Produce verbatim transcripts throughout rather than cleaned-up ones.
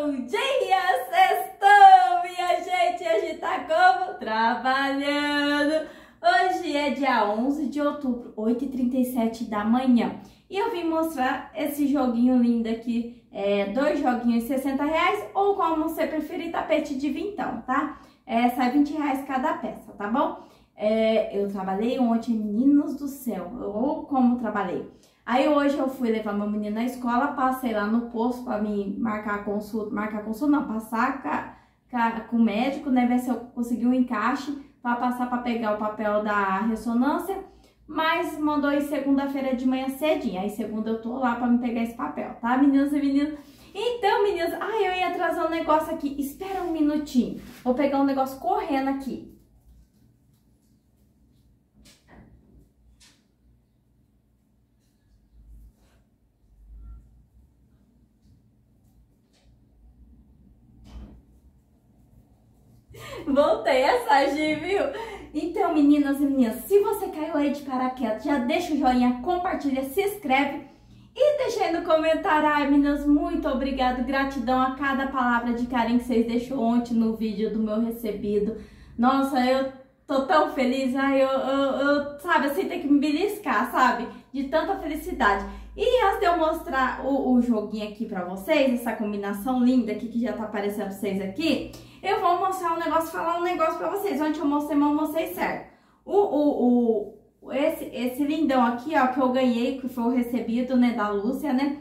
Bom dia, sextou, minha gente! Hoje tá como? Trabalhando! Hoje é dia onze de outubro, oito e trinta e sete da manhã. E eu vim mostrar esse joguinho lindo aqui, é, dois joguinhos de sessenta reais, ou como você preferir, tapete de vintão, tá? É, sai vinte reais cada peça, tá bom? É, eu trabalhei ontem, meninos do céu, ou como trabalhei. Aí hoje eu fui levar meu menino na escola, passei lá no posto para me marcar consulta, marcar consulta não, passar ca, ca, com o médico, né, ver se eu consegui um encaixe para passar para pegar o papel da ressonância, mas mandou em segunda-feira de manhã cedinho, aí segunda eu tô lá para me pegar esse papel, tá, meninos e meninas? Então, meninas, ai, eu ia trazer um negócio aqui, espera um minutinho, vou pegar um negócio correndo aqui. Voltei a Sagi, viu? Então, meninas e meninas, se você caiu aí de paraquedas, já deixa o joinha, compartilha, se inscreve e deixa aí no comentário. Ai, meninas, muito obrigado, gratidão a cada palavra de carinho que vocês deixou ontem no vídeo do meu recebido. Nossa, eu tô tão feliz, ai, eu, eu, eu sabe, assim, tem que me beliscar, sabe? De tanta felicidade. E antes de eu mostrar o, o joguinho aqui pra vocês, essa combinação linda aqui que já tá aparecendo pra vocês aqui, eu vou mostrar um negócio, falar um negócio pra vocês. Ontem eu mostrei, mas eu mostrei certo. O, o, o, esse, esse lindão aqui, ó, que eu ganhei, que foi o recebido, né, da Lúcia, né?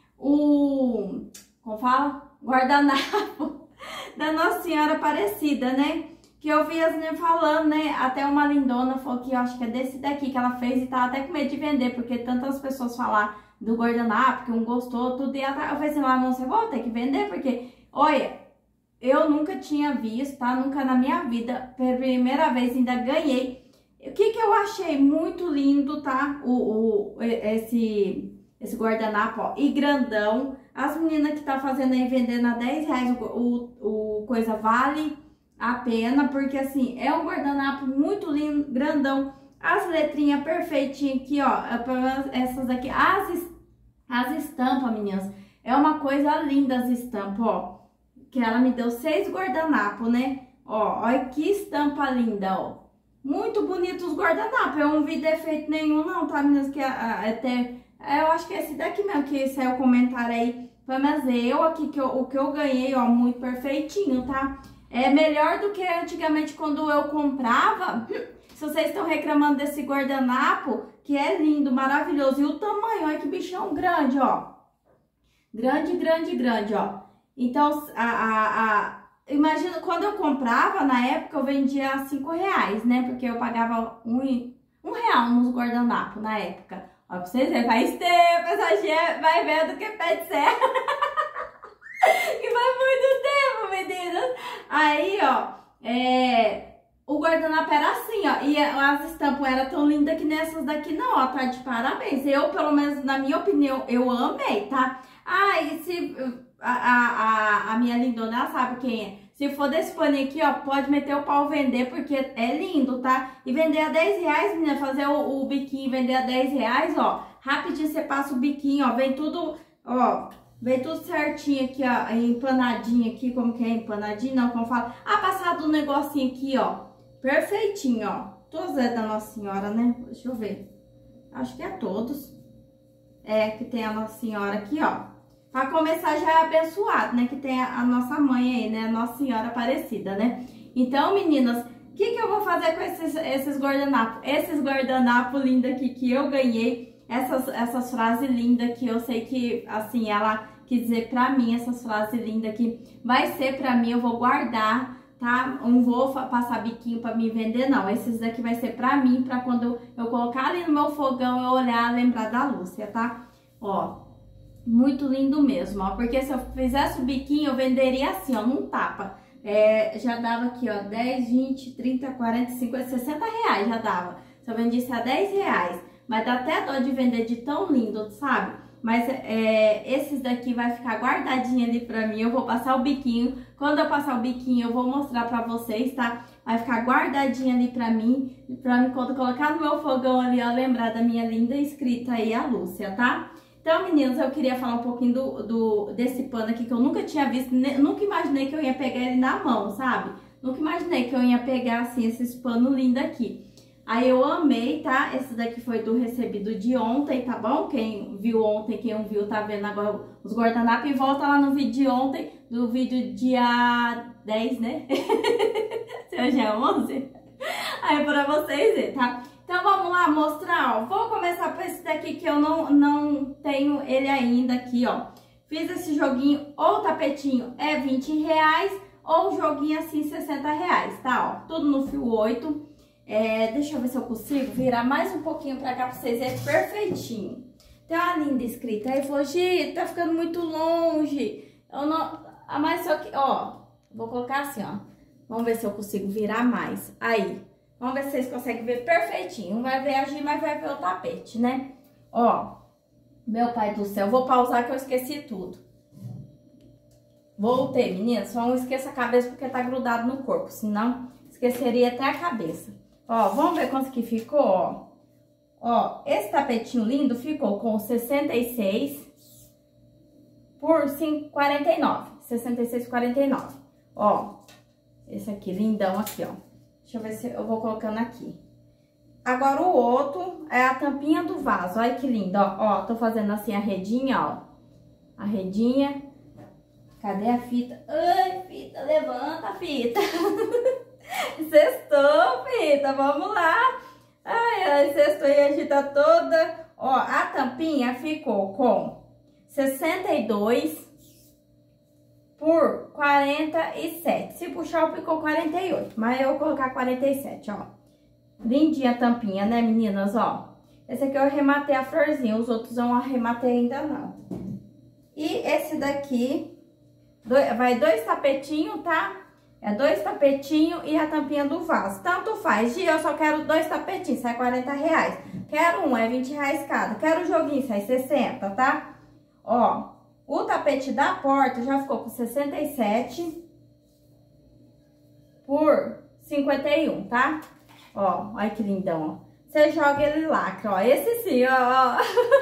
O, como fala? Guardanapo da Nossa Senhora Aparecida, né? Que eu vi as meninas falando, né? Até uma lindona falou que eu acho que é desse daqui que ela fez e tava até com medo de vender, porque tantas pessoas falaram do guardanapo, que um gostou, tudo. E ela, eu falei assim, lá, não, você vai ter que vender, porque, olha, eu nunca tinha visto, tá? Nunca na minha vida, pela primeira vez ainda ganhei. O que que eu achei muito lindo, tá? O, o, esse, esse guardanapo, ó, e grandão. As meninas que tá fazendo aí, vendendo a dez reais o, o, o coisa vale a pena, porque assim, é um guardanapo muito lindo, grandão, as letrinhas perfeitinhas aqui, ó, essas aqui, as, as estampas, meninas, é uma coisa linda as estampas, ó, que ela me deu seis guardanapos, né, ó, olha que estampa linda, ó, muito bonito os guardanapos, eu não vi defeito nenhum não, tá, meninas, que até, eu acho que é esse daqui mesmo, que saiu o comentário aí, mas eu aqui, que eu, o que eu ganhei, ó, muito perfeitinho, tá. É melhor do que antigamente quando eu comprava. Se vocês estão reclamando desse guardanapo, que é lindo, maravilhoso. E o tamanho, olha que bichão grande, ó. Grande, grande, grande, ó. Então, a, a, a, imagina, quando eu comprava, na época eu vendia cinco reais, né? Porque eu pagava um, um real nos guardanapos na época. Ó, pra vocês verem, faz tempo, essa gente vai vendo que pé de serra. Que faz muito tempo, meninas. Aí, ó, é, o guardanapo era assim, ó. E as estampas eram tão lindas que nessas daqui não, ó. Tá de parabéns. Eu, pelo menos, na minha opinião, eu amei, tá? Ah, e se a, a, a minha lindona, ela sabe quem é. Se for desse paninho aqui, ó, pode meter o pau vender, porque é lindo, tá? E vender a dez reais, menina, fazer o, o biquinho e vender a dez reais, ó. Rapidinho você passa o biquinho, ó. Vem tudo, ó. Vem tudo certinho aqui, ó, empanadinho aqui, como que é empanadinho, não, como fala. Ah, passado um negocinho aqui, ó, perfeitinho, ó. Todos é da Nossa Senhora, né? Deixa eu ver. Acho que é todos. É, que tem a Nossa Senhora aqui, ó. Pra começar já é abençoado, né? Que tem a, a nossa mãe aí, né? A Nossa Senhora Aparecida, né? Então, meninas, o que que eu vou fazer com esses, esses guardanapos? Esses guardanapos lindos aqui que eu ganhei. Essas, essas frases lindas que eu sei que, assim, ela quis dizer pra mim, essas frases lindas que vai ser pra mim, eu vou guardar, tá? Não vou passar biquinho pra me vender, não. Esses daqui vai ser pra mim, pra quando eu colocar ali no meu fogão, eu olhar, lembrar da Lúcia, tá? Ó, muito lindo mesmo, ó. Porque se eu fizesse o biquinho, eu venderia assim, ó, num tapa. É, já dava aqui, ó, dez, vinte, trinta, quarenta, cinquenta, sessenta reais já dava. Se eu vendisse a dez reais. Mas dá até dó de vender de tão lindo, sabe? Mas é, esses daqui vai ficar guardadinho ali pra mim. Eu vou passar o biquinho. Quando eu passar o biquinho, eu vou mostrar pra vocês, tá? Vai ficar guardadinho ali pra mim. Pra mim, quando colocar no meu fogão ali, ó, lembrar da minha linda escrita aí, a Lúcia, tá? Então, Então, meninas, eu queria falar um pouquinho do, do, desse pano aqui que eu nunca tinha visto, ne, nunca imaginei que eu ia pegar ele na mão, sabe? Nunca imaginei que eu ia pegar, assim, esses panos lindos aqui. Aí eu amei, tá? Esse daqui foi do recebido de ontem, tá bom? Quem viu ontem, quem não viu, tá vendo agora os guardanapos. E volta lá no vídeo de ontem, do vídeo dia dez, né? Se hoje é onze. Aí pra vocês verem, tá? Então vamos lá mostrar, ó. Vou começar por esse daqui que eu não, não tenho ele ainda aqui, ó. Fiz esse joguinho, ou tapetinho é vinte reais, ou joguinho assim sessenta reais, tá? Ó, tudo no fio oito. É, deixa eu ver se eu consigo virar mais um pouquinho pra cá pra vocês verem perfeitinho. Tem uma linda escrita aí, falou, Gi, tá ficando muito longe. Eu não... Ah, mas só que, ó, vou colocar assim, ó. Vamos ver se eu consigo virar mais. Aí, vamos ver se vocês conseguem ver perfeitinho. Um vai ver a Gi, mas vai ver o tapete, né? Ó, meu pai do céu, vou pausar que eu esqueci tudo. Voltei, meninas, só não esqueça a cabeça porque tá grudado no corpo, senão esqueceria até a cabeça. Ó, vamos ver quanto que ficou, ó. Ó, esse tapetinho lindo ficou com sessenta e seis por quarenta e nove. sessenta e seis por quarenta e nove. Ó, esse aqui, lindão aqui, ó. Deixa eu ver se eu vou colocando aqui. Agora o outro é a tampinha do vaso. Olha que lindo, ó. Ó, tô fazendo assim a redinha, ó. A redinha. Cadê a fita? Ai, fita, levanta, fita. Sextou, fita, vamos lá. Ai, ai, sextou e a gente tá toda. Ó, a tampinha ficou com sessenta e dois por quarenta e sete. Se puxar, ficou quarenta e oito, mas eu vou colocar quarenta e sete, ó. Lindinha a tampinha, né, meninas, ó. Esse aqui eu arrematei a florzinha, os outros eu não arrematei ainda não. E esse daqui, dois, vai dois tapetinhos, tá? É dois tapetinhos e a tampinha do vaso. Tanto faz, Gi, eu só quero dois tapetinhos, sai quarenta reais. Quero um, é vinte reais cada. Quero o joguinho, sai sessenta, tá? Ó, o tapete da porta já ficou com sessenta e sete por cinquenta e um, tá? Ó, olha que lindão, ó. Você joga ele lacra, ó. Esse sim, ó.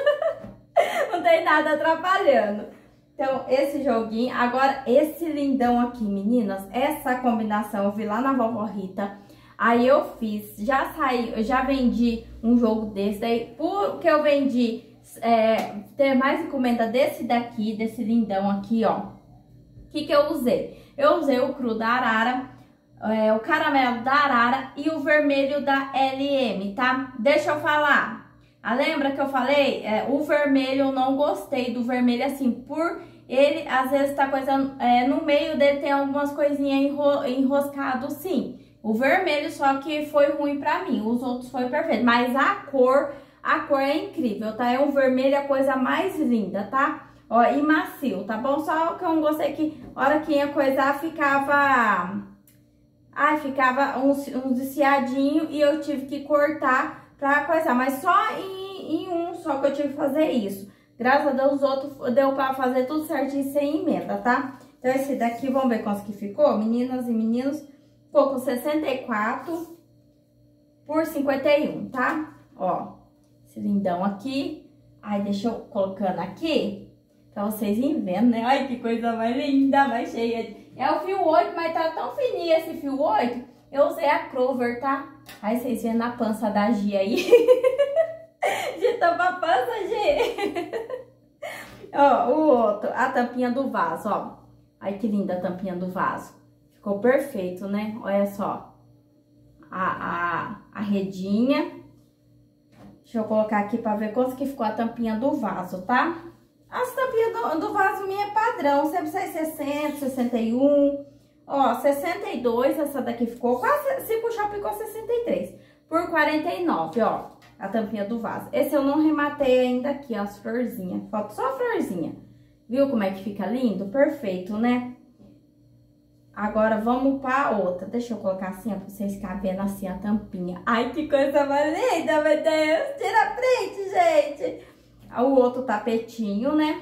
Não tem nada atrapalhando. Então, esse joguinho, agora esse lindão aqui, meninas, essa combinação eu vi lá na Vovó Rita, aí eu fiz, já saí, eu já vendi um jogo desse, daí porque eu vendi, é, ter mais encomenda desse daqui, desse lindão aqui, ó, o que que eu usei? Eu usei o cru da Arara, é, o caramelo da Arara e o vermelho da L M, tá? Deixa eu falar. Ah, lembra que eu falei? É, o vermelho, eu não gostei do vermelho assim, por ele, às vezes, tá coisa, é, no meio dele tem algumas coisinhas enro, enroscado, sim. O vermelho só que foi ruim pra mim, os outros foi perfeito. Mas a cor, a cor é incrível, tá? É um vermelho a coisa mais linda, tá? Ó, e macio, tá bom? Só que eu não gostei que, a hora que ia coisar, ficava... Ai, ficava uns, uns desfiadinhos e eu tive que cortar pra coisar, mas só em, em um só que eu tive que fazer isso. Graças a Deus, os outros deu pra fazer tudo certinho sem emenda, tá? Então, esse daqui, vamos ver quanto que ficou, meninas e meninos. Ficou com sessenta e quatro por cinquenta e um, tá? Ó, esse lindão aqui. Aí, deixa eu colocando aqui, pra vocês irem vendo, né? Olha que coisa mais linda, mais cheia. De... É o fio oito, mas tá tão fininho esse fio oito. Eu usei a Clover, tá? Aí, vocês vêem na pança da Gia aí. De tampa a pança, Gi. Ó, o outro, a tampinha do vaso, ó. Ai, que linda a tampinha do vaso. Ficou perfeito, né? Olha só. A, a, a redinha. Deixa eu colocar aqui pra ver quanto que ficou a tampinha do vaso, tá? As tampinhas do, do vaso minha é padrão. Sempre sai sessenta, sessenta e um. Ó, sessenta e dois, essa daqui ficou quase, se puxar, ficou sessenta e três. Por quarenta e nove, ó. A tampinha do vaso. Esse eu não rematei ainda aqui, ó, as florzinhas. Falta só a florzinha. Viu como é que fica lindo? Perfeito, né? Agora, vamos pra outra. Deixa eu colocar assim, ó, pra vocês ficarem vendo assim a tampinha. Ai, que coisa mais linda, meu Deus! Tira a frente, gente! O outro tapetinho, né?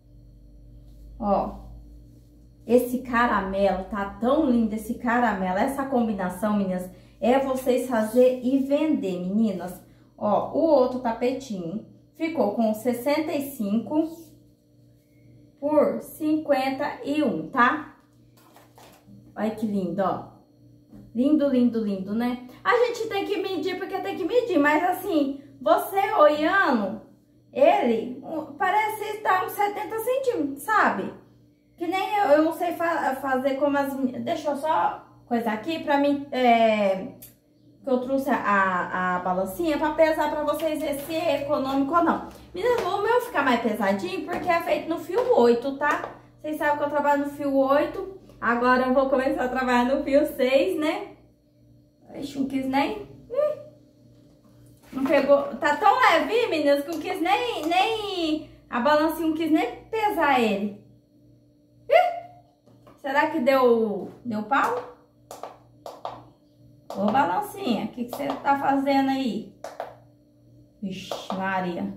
Ó. Esse caramelo, tá tão lindo esse caramelo. Essa combinação, meninas, é vocês fazer e vender, meninas. Ó, o outro tapetinho ficou com sessenta e cinco por cinquenta e um, tá? Olha que lindo, ó. Lindo, lindo, lindo, né? A gente tem que medir porque tem que medir, mas assim, você olhando, ele parece estar uns setenta centímetros, sabe? Que nem eu, eu não sei fa fazer como as... Deixa eu só coisar aqui pra mim, é... que eu trouxe a, a balancinha pra pesar pra vocês ver se é econômico ou não. Meninas, o meu ficar mais pesadinho porque é feito no fio oito, tá? Vocês sabem que eu trabalho no fio oito. Agora eu vou começar a trabalhar no fio seis, né? Ixi, não quis nem... Hum, não pegou... Tá tão leve, meninas, que não quis nem... nem a balancinha não quis nem pesar ele. Ih, será que deu... deu pau? Ô, balancinha, o que, que você tá fazendo aí? Ixi, Maria.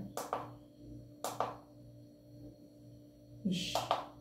Ixi.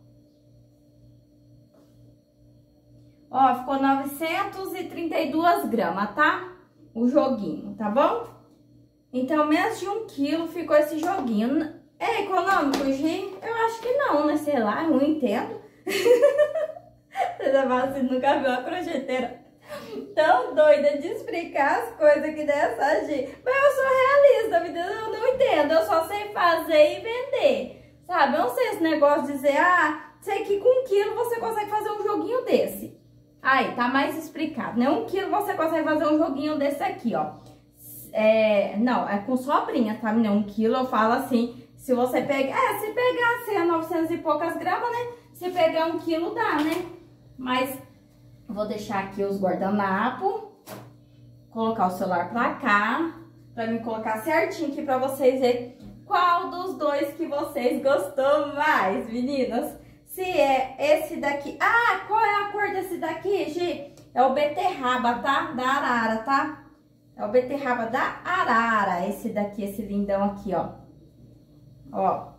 Ó, ficou novecentos e trinta e duas gramas, tá? O joguinho, tá bom? Então, menos de um quilo ficou esse joguinho. É econômico, Gi? Eu acho que não, né? Sei lá, eu não entendo. Você já fala assim, nunca viu uma crocheteira tão doida de explicar as coisas que dessa, Gi. Mas eu sou realista, me Deus, eu não entendo. Eu só sei fazer e vender, sabe? Eu não sei esse negócio de dizer, ah, sei que com um quilo você consegue fazer um joguinho desse. Aí, tá mais explicado, né? Um quilo você consegue fazer um joguinho desse aqui, ó. É, não, é com sobrinha, tá? Um quilo eu falo assim, se você pegar... É, se pegar assim, a novecentos e poucas gramas, né? Se pegar um quilo dá, né? Mas vou deixar aqui os guardanapos. Colocar o celular pra cá. Pra me colocar certinho aqui pra vocês verem qual dos dois que vocês gostou mais, meninas. Se é esse daqui... Ah, qual é a cor desse daqui, Gi? É o beterraba, tá? Da arara, tá? É o beterraba da arara. Esse daqui, esse lindão aqui, ó. Ó.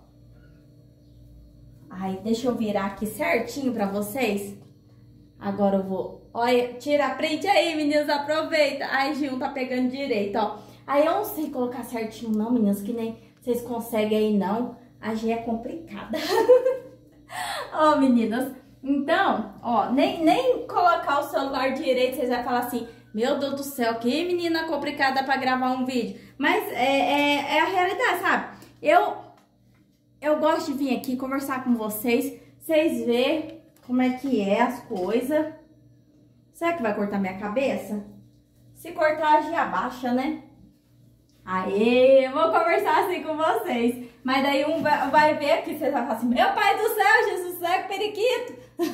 Aí, deixa eu virar aqui certinho pra vocês. Agora eu vou... Olha, tira a print aí, meninas, aproveita. Ai, Gi, não tá pegando direito, ó. Aí, eu não sei colocar certinho não, meninas, que nem vocês conseguem aí, não. A Gi é complicada. Ó, oh, meninas, então, ó, nem, nem colocar o celular direito, vocês vão falar assim, meu Deus do céu, que menina complicada pra gravar um vídeo. Mas é, é, é a realidade, sabe? Eu, eu gosto de vir aqui conversar com vocês, vocês verem como é que é as coisas. Será que vai cortar minha cabeça? Se cortar, a Gi abaixa, né? Aê, eu vou conversar assim com vocês. Mas daí um vai, vai ver aqui, vocês vão falar assim, meu pai do céu, Jesus do céu, que periquito.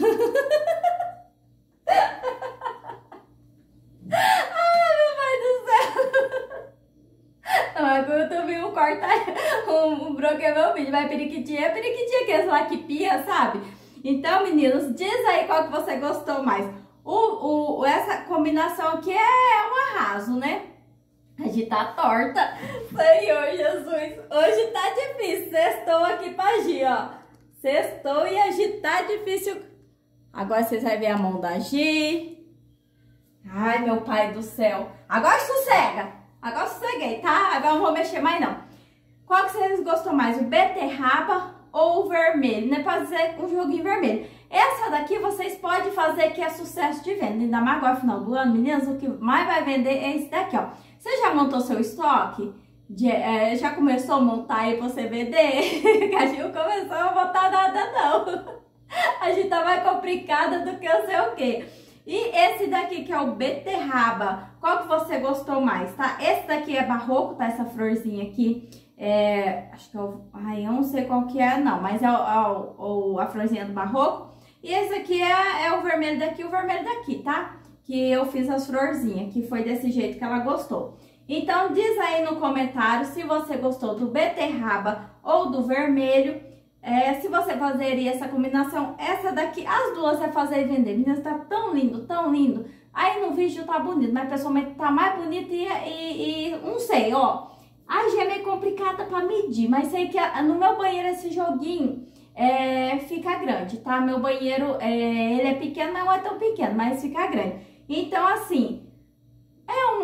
Ai, meu pai do céu. Não, é que eu tô vendo um corta, um, um bloqueio meu vídeo, mas periquitinha é periquitinha, aqueles lá que pia, sabe? Então, meninos, diz aí qual que você gostou mais. O, o, essa combinação aqui é um arraso, né? A Gi tá torta. Senhor Jesus, hoje tá difícil. Sextou aqui pra Gi, ó. Sextou e a Gi tá difícil. Agora vocês vão ver a mão da Gi. Ai, meu pai do céu. Agora sossega. Agora sosseguei, tá? Agora não vou mexer mais, não. Qual que vocês gostou mais? O beterraba ou o vermelho? Não é pra dizer um joguinho vermelho. Essa daqui vocês podem fazer que é sucesso de venda. Ainda mais agora no final do ano, meninas, o que mais vai vender é esse daqui, ó. Você já montou seu estoque? De, é, já começou a montar aí pra você vender? Que a gente não começou a montar nada, não. A gente tá mais complicada do que eu sei o quê. E esse daqui que é o beterraba, qual que você gostou mais, tá? Esse daqui é barroco, tá? Essa florzinha aqui. É, acho que é o... Ai, eu não sei qual que é, não. Mas é, o, é o, a florzinha do barroco. E esse aqui é, é o vermelho daqui e o vermelho daqui, tá? Que eu fiz as florzinhas, que foi desse jeito que ela gostou. Então, diz aí no comentário se você gostou do beterraba ou do vermelho. É, se você fazeria essa combinação, essa daqui, as duas é fazer e vender. Meninas, tá tão lindo, tão lindo. Aí no vídeo tá bonito, mas pessoalmente tá mais bonito e, e, e não sei, ó. A Gi é meio complicada pra medir, mas sei que no meu banheiro esse joguinho é, fica grande, tá? Meu banheiro, é, ele é pequeno, mas não é tão pequeno, mas fica grande. Então, assim, é um,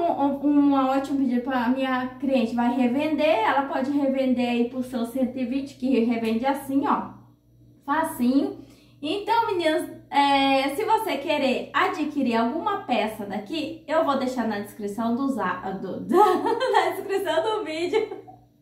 um, um, um ótimo pedido para minha cliente. Vai revender, ela pode revender aí por seus cento e vinte, que revende assim, ó, facinho. Então, meninas, é, se você querer adquirir alguma peça daqui, eu vou deixar na descrição do, do, do na descrição do vídeo.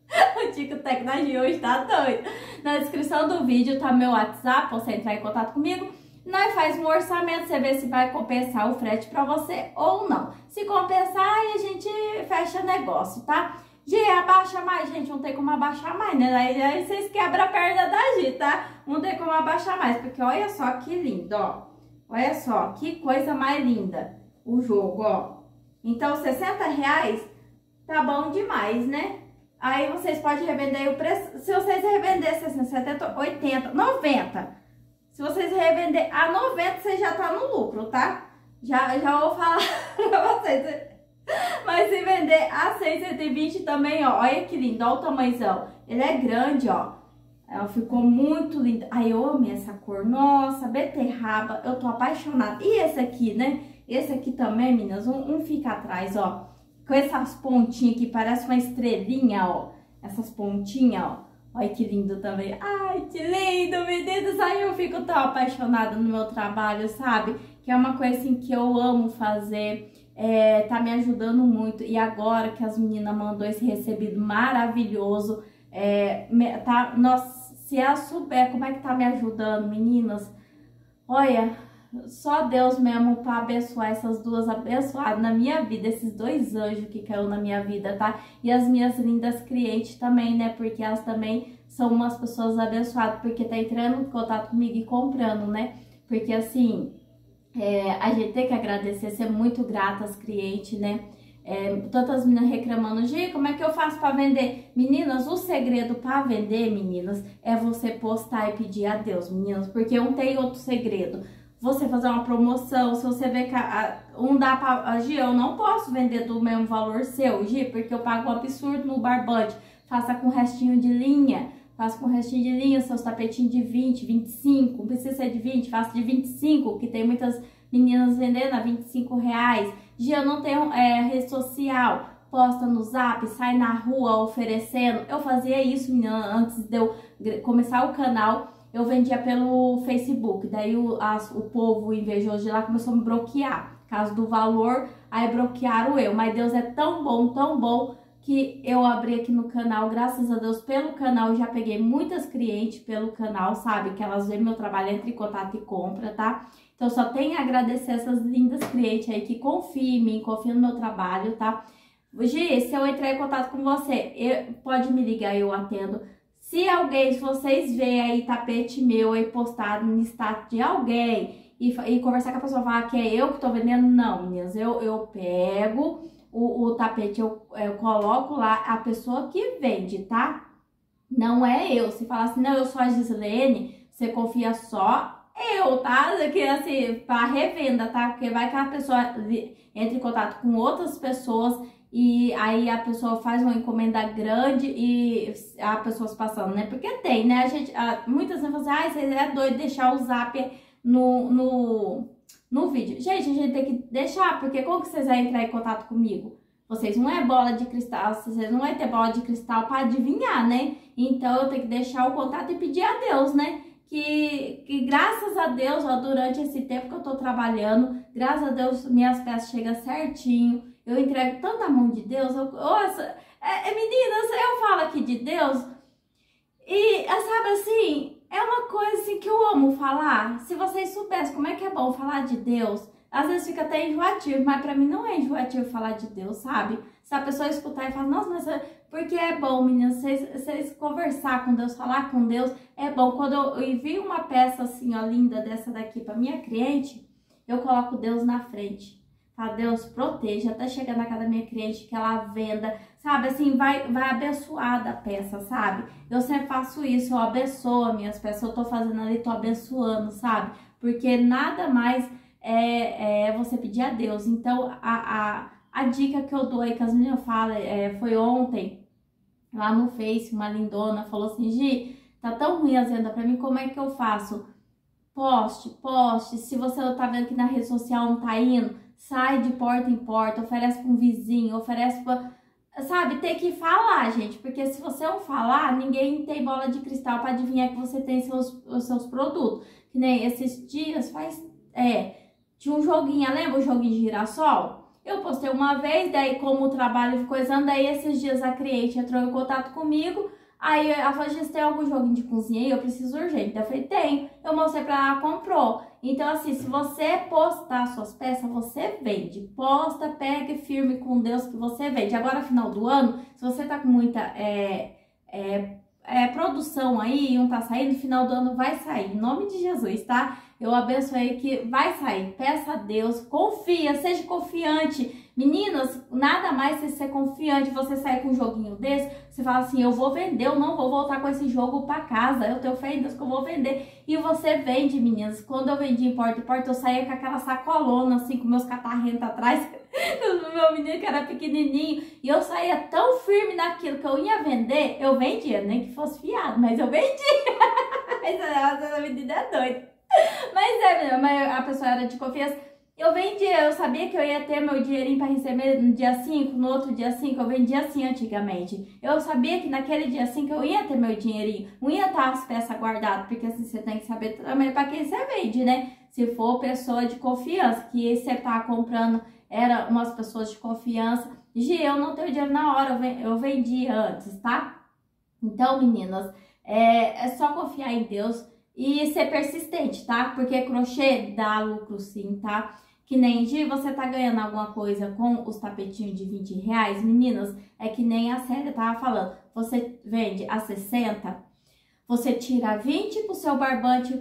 O Tico Tecnologia hoje tá doido. Na descrição do vídeo tá meu WhatsApp, pra você entrar em contato comigo. Nós faz um orçamento, você vê se vai compensar o frete pra você ou não. Se compensar, aí a gente fecha negócio, tá? Gi, abaixa mais, gente, não tem como abaixar mais, né? Aí, aí vocês quebram a perna da Gi, tá? Não tem como abaixar mais, porque olha só que lindo, ó. Olha só, que coisa mais linda o jogo, ó. Então, sessenta reais tá bom demais, né? Aí vocês podem revender o preço, se vocês revender sessenta, setenta, oitenta, noventa. Se vocês revender a noventa, você já tá no lucro, tá? Já, já vou falar pra vocês. Mas se vender a cem, cento e vinte também, ó. Olha que lindo, olha o tamanhozão. Ele é grande, ó. Ela ficou muito linda. Aí eu amei essa cor. Nossa, beterraba. Eu tô apaixonada. E esse aqui, né? Esse aqui também, meninas, um, um fica atrás, ó. Com essas pontinhas que parece uma estrelinha, ó. Essas pontinhas, ó. Olha que lindo também. Ai, que lindo, meninas. Aí eu fico tão apaixonada no meu trabalho, sabe? Que é uma coisa assim que eu amo fazer. É, tá me ajudando muito. E agora que as meninas mandou esse recebido maravilhoso, é, tá, nossa, se ela souber como é que tá me ajudando, meninas, olha, só Deus mesmo pra abençoar essas duas abençoadas na minha vida, esses dois anjos que caiu na minha vida, tá? E as minhas lindas clientes também, né? Porque elas também são umas pessoas abençoadas, porque tá entrando em contato comigo e comprando, né? Porque assim, é, a gente tem que agradecer, ser muito grata às clientes, né? É, tantas meninas reclamando, Gi, como é que eu faço para vender? Meninas, o segredo para vender, meninas, é você postar e pedir a Deus, meninas, porque não tem outro segredo. Você fazer uma promoção, se você vê que a, um dá pra... Gi, eu não posso vender do mesmo valor seu, Gi, porque eu pago um absurdo no barbante. Faça com restinho de linha, faça com restinho de linha, seus tapetinhos de vinte, vinte e cinco, não precisa ser de vinte, faça de vinte e cinco, que tem muitas meninas vendendo a vinte e cinco reais. Gi, eu não tenho é, rede social, posta no Zap, sai na rua oferecendo. Eu fazia isso, menina, antes de eu começar o canal. Eu vendia pelo Facebook, daí o, as, o povo invejoso de lá começou a me bloquear, por causa do valor, aí bloquearam eu. Mas Deus é tão bom, tão bom, que eu abri aqui no canal, graças a Deus, pelo canal, eu já peguei muitas clientes pelo canal, sabe? Que elas veem meu trabalho, entra em contato e compra, tá? Então, só tenho a agradecer essas lindas clientes aí que confiam em mim, confiam no meu trabalho, tá? Gi, se eu entrar em contato com você, eu, pode me ligar, eu atendo. Se alguém, se vocês verem aí tapete meu aí postado no status de alguém e, e conversar com a pessoa, falar que é eu que tô vendendo, não, meninas, eu, eu pego o, o tapete, eu, eu coloco lá a pessoa que vende, tá? Não é eu. Se falar assim, não, eu sou a Gislene, você confia só eu, tá? Que assim, pra revenda, tá? Porque vai que a pessoa entra em contato com outras pessoas e aí a pessoa faz uma encomenda grande e a pessoa se passando, né? Porque tem, né? A gente, a, muitas vezes falam assim, ah, você é doido deixar o Zap no, no, no vídeo. Gente, a gente tem que deixar, porque como que vocês vão entrar em contato comigo? Vocês não é bola de cristal, vocês não vão ter bola de cristal para adivinhar, né? Então eu tenho que deixar o contato e pedir a Deus, né? Que, que graças a Deus, ó, durante esse tempo que eu tô trabalhando, graças a Deus minhas peças chegam certinho. Eu entrego tanta mão de Deus. Eu, nossa, é, é, meninas, eu falo aqui de Deus e, sabe assim, é uma coisa assim que eu amo falar. Se vocês soubessem como é que é bom falar de Deus, às vezes fica até enjoativo, mas pra mim não é enjoativo falar de Deus, sabe? Se a pessoa escutar e falar, nossa, mas porque é bom, meninas, vocês, vocês conversar com Deus, falar com Deus, é bom. Quando eu envio uma peça assim, ó, linda dessa daqui pra minha cliente, eu coloco Deus na frente. Fala, Deus, proteja até chegar na casa da minha cliente, que ela venda, sabe? Assim, vai, vai abençoar da peça, sabe? Eu sempre faço isso, eu abençoo minhas peças, eu tô fazendo ali, tô abençoando, sabe? Porque nada mais é, é você pedir a Deus. Então, a, a, a dica que eu dou aí, que as meninas falam, é, foi ontem, lá no Face, uma lindona falou assim, Gi, tá tão ruim as vendas pra mim, como é que eu faço? Poste, poste, se você tá vendo que na rede social não tá indo, sai de porta em porta, oferece para um vizinho, oferece para... Sabe, tem que falar, gente, porque se você não falar, ninguém tem bola de cristal para adivinhar que você tem seus, os seus produtos. Que nem esses dias faz... É, tinha um joguinho, lembra o joguinho de girassol? Eu postei uma vez, daí como o trabalho ficou coisando, daí esses dias a Create entrou em contato comigo. Aí ela falou, Giz, tem algum joguinho de cozinha aí? Eu preciso urgente. Daí eu falei, tem. Eu mostrei pra ela, comprou. Então assim, se você postar suas peças, você vende. Posta, pega firme com Deus que você vende. Agora, final do ano, se você tá com muita é, é, é, produção aí, não tá saindo, final do ano vai sair. Em nome de Jesus, tá? Eu abençoei que vai sair. Peça a Deus, confia, seja confiante. Meninas, nada mais se ser confiante, você sair com um joguinho desse, você fala assim, eu vou vender, eu não vou voltar com esse jogo pra casa, eu tenho fé em Deus que eu vou vender. E você vende, meninas. Quando eu vendi em porta em porta, eu saía com aquela sacolona, assim, com meus catarrentos atrás, do meu menino que era pequenininho, e eu saía tão firme naquilo que eu ia vender, eu vendia, nem que fosse fiado, mas eu vendia. Essa menina é doida. Mas é, mas a pessoa era de confiança. Eu vendia, eu sabia que eu ia ter meu dinheirinho para receber no dia cinco, no outro dia cinco, eu vendia assim antigamente. Eu sabia que naquele dia cinco eu ia ter meu dinheirinho, não ia estar as peças guardadas, porque assim você tem que saber também para quem você vende, né? Se for pessoa de confiança, que você tá comprando, era umas pessoas de confiança. Gi, eu não tenho dinheiro na hora, eu vendi antes, tá? Então, meninas, é, é só confiar em Deus e ser persistente, tá? Porque crochê dá lucro sim, tá? Que nem, Gi, você tá ganhando alguma coisa com os tapetinhos de vinte reais? Meninas, é que nem a Célia tava falando. Você vende a sessenta, você tira vinte pro seu barbante,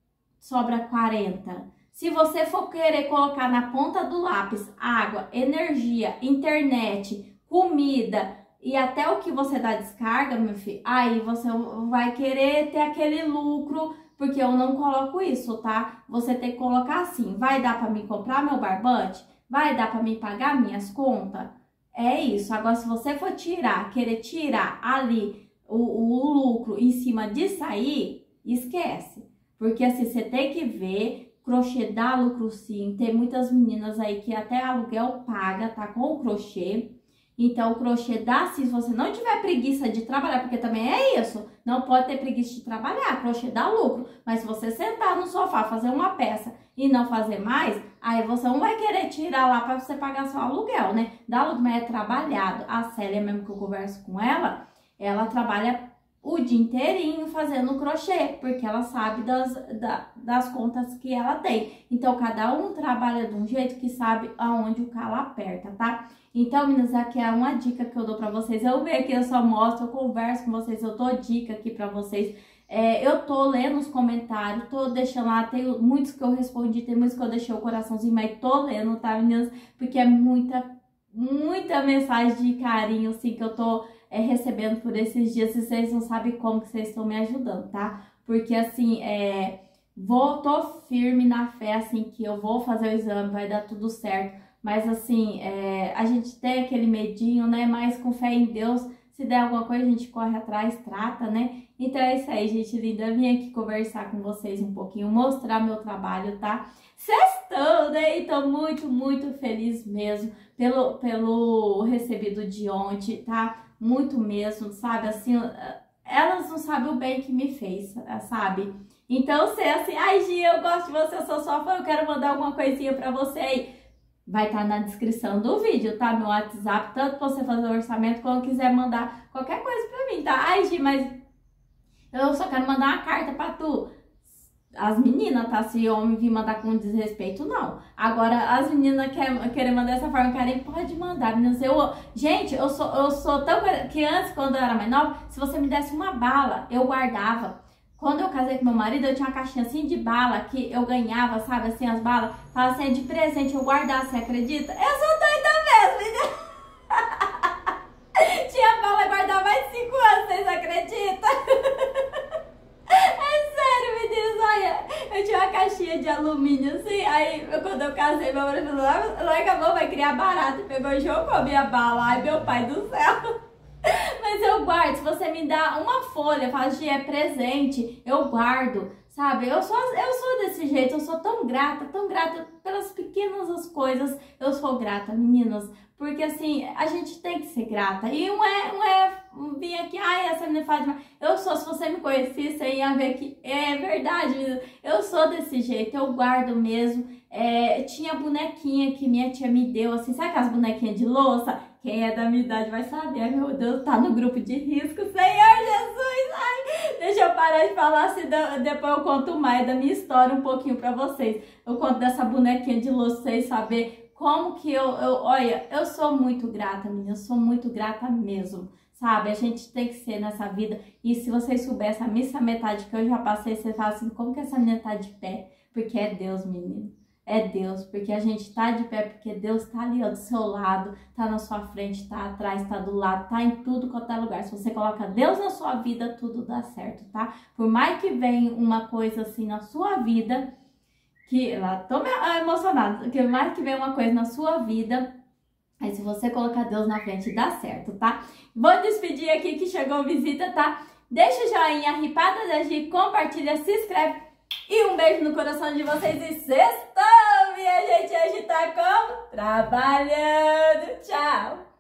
sobra quarenta. Se você for querer colocar na ponta do lápis água, energia, internet, comida e até o que você dá descarga, meu filho, aí você vai querer ter aquele lucro. Porque eu não coloco isso, tá? Você tem que colocar assim, vai dar pra mim comprar meu barbante? Vai dar pra mim pagar minhas contas? É isso. Agora, se você for tirar, querer tirar ali o, o lucro em cima de sair, esquece. Porque assim, você tem que ver, crochê dá lucro sim. Tem muitas meninas aí que até aluguel paga, tá? Com o crochê. Então, o crochê dá, se você não tiver preguiça de trabalhar, porque também é isso, não pode ter preguiça de trabalhar, crochê dá lucro. Mas se você sentar no sofá, fazer uma peça e não fazer mais, aí você não vai querer tirar lá para você pagar seu aluguel, né? Dá lucro, mas é trabalhado. A Célia, mesmo que eu converso com ela, ela trabalha o dia inteirinho fazendo crochê, porque ela sabe das, da, das contas que ela tem. Então, cada um trabalha de um jeito que sabe aonde o calo aperta, tá? Então, meninas, aqui é uma dica que eu dou pra vocês. Eu venho aqui, eu só mostro, eu converso com vocês, eu dou dica aqui pra vocês. É, eu tô lendo os comentários, tô deixando lá, tem muitos que eu respondi, tem muitos que eu deixei o coraçãozinho, mas tô lendo, tá, meninas? Porque é muita, muita mensagem de carinho, assim, que eu tô é, recebendo por esses dias. E vocês não sabem como que vocês estão me ajudando, tá? Porque, assim, é, vou, tô firme na fé, assim, que eu vou fazer o exame, vai dar tudo certo. Mas assim, é, a gente tem aquele medinho, né? Mas com fé em Deus, se der alguma coisa, a gente corre atrás, trata, né? Então é isso aí, gente linda. Eu vim aqui conversar com vocês um pouquinho, mostrar meu trabalho, tá? Sextou, né? E tô muito, muito feliz mesmo pelo, pelo recebido de ontem, tá? Muito mesmo, sabe? Assim, elas não sabem o bem que me fez, sabe? Então, se assim, ai, Gi, eu gosto de você, eu sou sua fã, eu quero mandar alguma coisinha pra você aí. Vai estar na descrição do vídeo, tá? Meu WhatsApp, tanto pra você fazer o orçamento, quando quiser mandar qualquer coisa pra mim, tá? Ai, Gi, mas eu só quero mandar uma carta pra tu. As meninas, tá? Se homem vir mandar com desrespeito, não. Agora, as meninas querem querer mandar dessa forma, querem, pode mandar. Meninas, eu... Gente, eu sou, eu sou tão... Que antes, quando eu era mais nova, se você me desse uma bala, eu guardava. Quando eu casei com meu marido, eu tinha uma caixinha assim de bala que eu ganhava, sabe, assim, as balas. Falava assim, de presente, eu guardava, você acredita? Eu sou doida mesmo, tinha bala, guardava mais de cinco anos, vocês acreditam? É sério, meninos, olha, eu tinha uma caixinha de alumínio assim, aí quando eu casei, meu marido falou, larga a mão, vai criar barato, pegou e jogou a minha bala, ai meu pai do céu. Mas eu guardo, se você me dá uma folha, fala, Gi, é presente, eu guardo, sabe? Eu sou, eu sou desse jeito, eu sou tão grata, tão grata pelas pequenas coisas, eu sou grata, meninas, porque assim, a gente tem que ser grata, e não é, não é vir aqui, ai, essa menina faz demais. Eu sou, se você me conhecesse, você ia ver que é verdade, menina. Eu sou desse jeito, eu guardo mesmo. É, tinha bonequinha que minha tia me deu, assim, sabe aquelas bonequinhas de louça? Quem é da minha idade vai saber, meu Deus, tá no grupo de risco, Senhor Jesus, ai, deixa eu parar de falar, se depois eu conto mais da minha história um pouquinho pra vocês. Eu conto dessa bonequinha de louça, vocês saber como que eu, eu, olha, eu sou muito grata, menina, eu sou muito grata mesmo, sabe? A gente tem que ser nessa vida, e se vocês soubessem a missa metade que eu já passei, você fala assim, como que essa menina tá de pé? Porque é Deus, menino. É Deus, porque a gente tá de pé, porque Deus tá ali, ó, do seu lado, tá na sua frente, tá atrás, tá do lado, tá em tudo quanto é lugar. Se você coloca Deus na sua vida, tudo dá certo, tá? Por mais que venha uma coisa assim na sua vida, que, lá, tô emocionada, que mais que venha uma coisa na sua vida, aí se você colocar Deus na frente, dá certo, tá? Vou despedir aqui que chegou visita, tá? Deixa o joinha, ripada da Gi, compartilha, se inscreve. E um beijo no coração de vocês e sextou, minha gente, hoje tá como? Trabalhando. Tchau!